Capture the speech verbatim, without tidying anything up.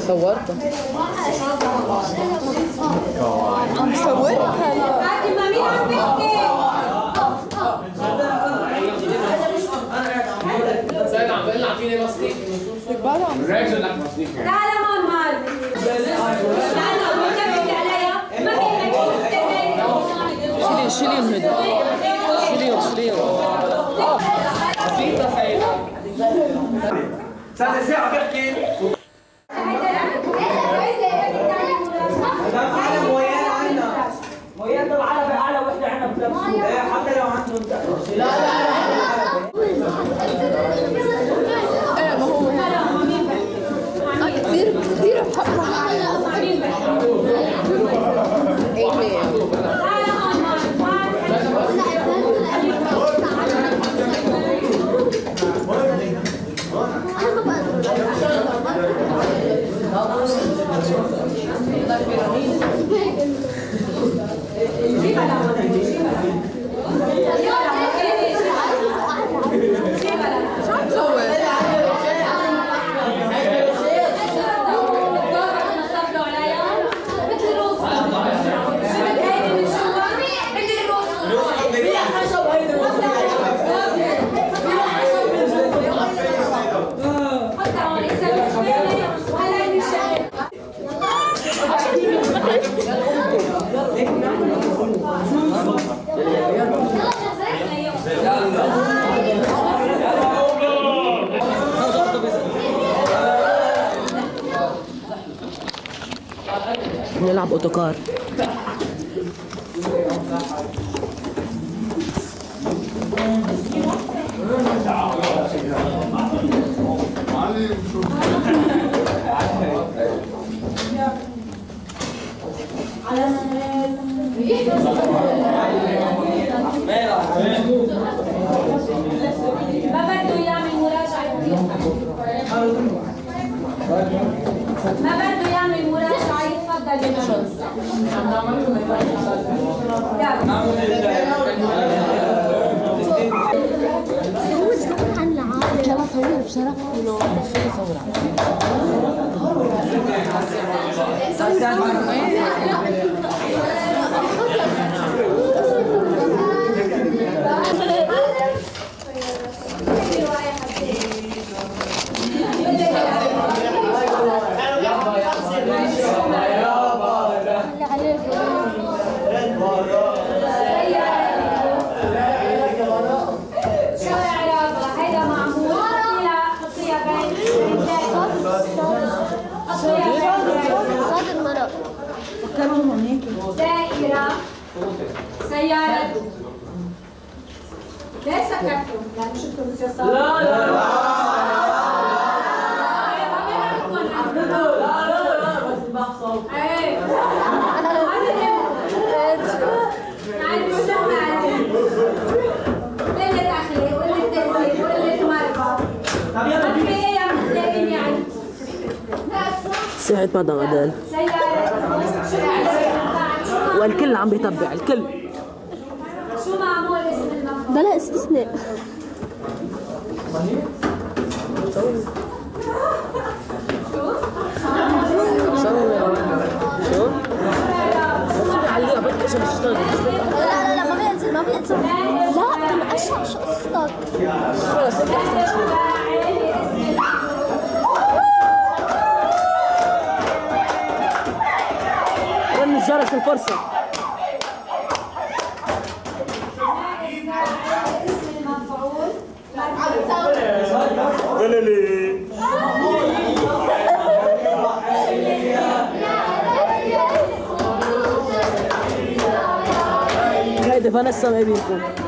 صورته عم صورها مين عم بيحكي؟ سيد عم بقول لك اعطيني مصنيك الراجل لك مصنيك تعال هون مال تعال هون بتكبري عليا ما شيلي شيليهم هدول شيليهم شيليهم بسيطة سيدة صار ساعة بيحكي مويان بالعربي اعلى وحده عندنا بتلبسوه حتى لو عندهم لا لا ايه ما هو كثير كثير بحبها نلعب اوتوكار ما بده يعمل مراجعة ما بده يعمل مراجعة يتفضل يا شخص صور صور عن العالم يلا صور بشرف ولو في صور دائرة سيارة ليه سكتوا؟ يعني شفتوا بالسياسات؟ لا لا لا لا لا بس بحصل ايه عندي وشو قلة أخلاق وقلة تهذيب وقلة مربى ما في أيام بتلاقيني يعني ساعة بعد غدال والكل عم بيتبع الكل شو معمول اسم المفعول؟ بلا استثناء شو؟ عليها بدك عشان تشتغل لا لا لا ما بينزل ما بينزل لا انا اشرح شو قصتك خلص رن الجرس الفرصة اسم المفعول هيدي فانيسا ما بيكون